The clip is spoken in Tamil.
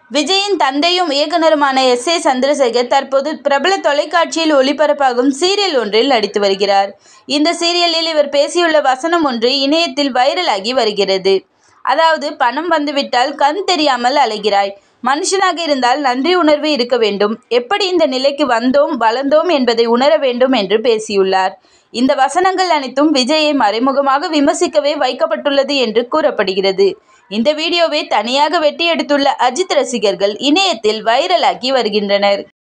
விஜயின் தந்தையும் இயக்குனருமான S.A. சந்திரசேகர் தற்போது பிரபல தொலைக்காட்சியில் ஒளிபரப்பாகும் சீரியல் ஒன்றில் நடித்து வருகிறார். இந்த சீரியலில் இவர் பேசியுள்ள வசனம் ஒன்று இணையத்தில் வைரலாகி வருகிறது. அதாவது, பணம் வந்துவிட்டால் கண் தெரியாமல் அலைகிறாய். மனுஷனாக இருந்தால் நன்றி உணர்வு இருக்க வேண்டும். எப்படி இந்த நிலைக்கு வந்தோம், வளர்ந்தோம் என்பதை உணர வேண்டும் என்று பேசியுள்ளார். இந்த வசனங்கள் அனைத்தும் விஜயை மறைமுகமாக விமர்சிக்கவே வைக்கப்பட்டுள்ளது என்று கூறப்படுகிறது. இந்த வீடியோவை தனியாக வெட்டி எடுத்துள்ள அஜித் ரசிகர்கள் இணையத்தில் வைரலாகி வருகின்றனர்.